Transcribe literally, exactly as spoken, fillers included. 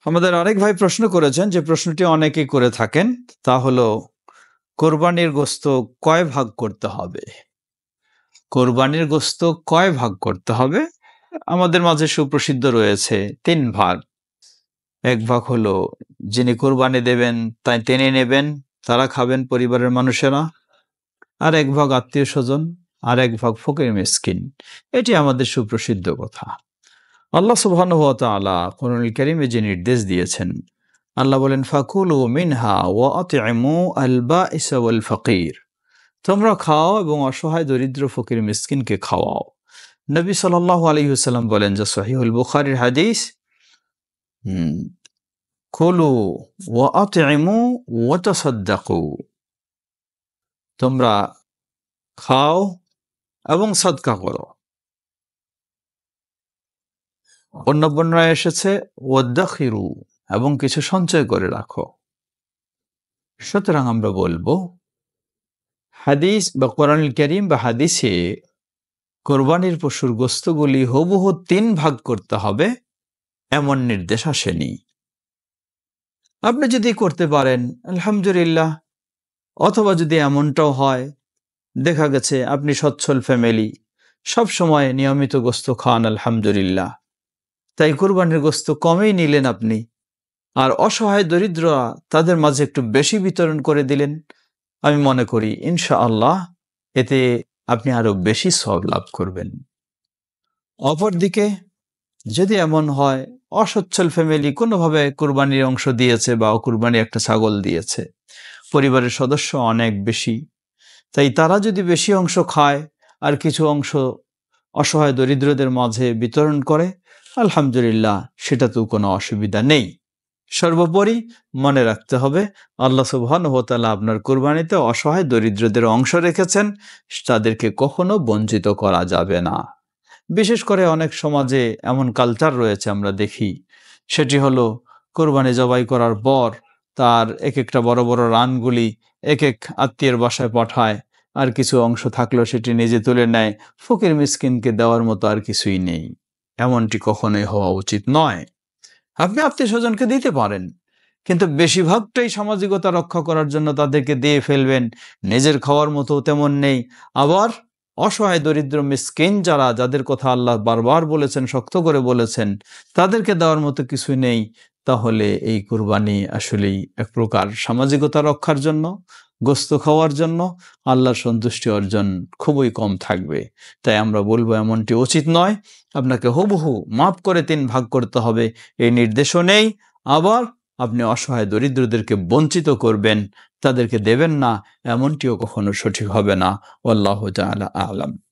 আমাদের আরেক ভাই প্রশ্ন করেছেন, যে প্রশ্নটি অনেকেই করে থাকেন, তা হলো কোরবানির গোশত কয় ভাগ করতে হবে? কোরবানির গোশত কয় ভাগ করতে হবে? আমাদের মাঝে সুপ্রসিদ্ধ রয়েছে তিন ভাগ। এক ভাগ হলো যিনি কোরবানি দেবেন তাই টেনে নেবেন, তারা খাবেন পরিবারের মানুষেরা। আর এক ভাগ আত্মীয় স্বজন, আর এক ভাগ ফকির মিসকিন। এটি আমাদের সুপ্রসিদ্ধ কথা। আল্লাহ সুবহানাহু ওয়া তাআলা কুরআনুল কারীমে যে নির্দেশ দিয়েছেন, আল্লাহ বলেন ফাকুলু মিনহা ওয়া আতইমু আল বাঈস ওয়াল ফাকির। তোমরা খাও এবং অসহায় দরিদ্র ফকির মিসকিনকে খাওয়াও। নবী সাল্লাল্লাহু আলাইহি ওয়াসাল্লাম বলেন, যা সহিহুল বুখারীর হাদিস, হুম কুলু ওয়া আতইমু ওয়া তাসাদ্দাকু। তোমরা খাও এবং সাদকা করো। অন্য বর্ণনায় এসেছে ওয়াদ্দাখিরু, এবং কিছু সঞ্চয় করে রাখো। সুতরাং আমরা বলবো হাদিস বা কোরআনুল কারীম বা হাদিসে কোরবানির পশুর গোশতগুলি হুবহু তিন ভাগ করতে হবে এমন নির্দেশ আসেনি। আপনি যদি করতে পারেন আলহামদুলিল্লাহ, অথবা যদি এমনটাও হয় দেখা গেছে আপনি সচ্ছল ফ্যামিলি, সব সময় নিয়মিত গোশত খান আলহামদুলিল্লাহ, তাই কোরবানির গোশত কমেই নিলেন আপনি, আর অসহায় দরিদ্ররা তাদের মাঝে একটু বেশি বিতরণ করে দিলেন, আমি মনে করি ইনশাআল্লাহ এতে আপনি আরো বেশি সওয়াব লাভ করবেন। অপরদিকে যদি এমন হয় অসচ্ছল ফ্যামিলি কোনোভাবে কুরবানির অংশ দিয়েছে বা কুরবানি একটা ছাগল দিয়েছে, পরিবারের সদস্য অনেক বেশি, তাই তারা যদি বেশি অংশ খায় আর কিছু অংশ অসহায় দরিদ্রদের মাঝে বিতরণ করে, আলহামদুলিল্লাহ সেটাতেও কোনো অসুবিধা নেই। সর্বোপরি মনে রাখতে হবে আল্লাহ সুবহানাহু ওয়া তাআলা আপনার কুরবানিতে অসহায় দরিদ্রদের অংশ রেখেছেন, তাদেরকে কখনো বঞ্চিত করা যাবে না। বিশেষ করে অনেক সমাজে এমন কালচার রয়েছে আমরা দেখি, সেটি হলো কোরবানি জবাই করার পর তার এক একটা বড় বড় রানগুলি এক এক আত্মীয়ের বাসায় পাঠায়, আর কিছু অংশ থাকলেও সেটি নিজে তুলে নেয়, ফকির মিসকিনকে দেওয়ার মতো আর কিছুই নেই। এমনটি কখনোই হওয়া উচিত নয়। আপনি আত্মীয় স্বজনকে দিতে পারেন, কিন্তু বেশিরভাগটাই সামাজিকতা রক্ষা করার জন্য তাদেরকে দিয়ে ফেলবেন, নিজের খাওয়ার মতো তেমন নেই। আবার অসহায় দরিদ্র মিসকিন যারা, যাদের কথা আল্লাহ বারবার বলেছেন, শক্ত করে বলেছেন, তাদেরকে দেওয়ার মতো কিছু নেই, তাহলে এই কুরবানি আসলেই এক প্রকার সামাজিকতা রক্ষার জন্য, গোশত খাওয়ার জন্য, আল্লাহর সন্তুষ্টি অর্জন খুবই কম থাকবে। তাই আমরা বলবো এমনটি উচিত নয়। আপনাকে হুবহু মাফ করে তিন ভাগ করতে হবে এই নির্দেশও নেই। আবার আপনি অসহায় দরিদ্রদেরকে বঞ্চিত করবেন, তাদেরকে দেবেন না, এমনটিও কখনো সঠিক হবে না। আল্লাহু তাআলা আ'লাম।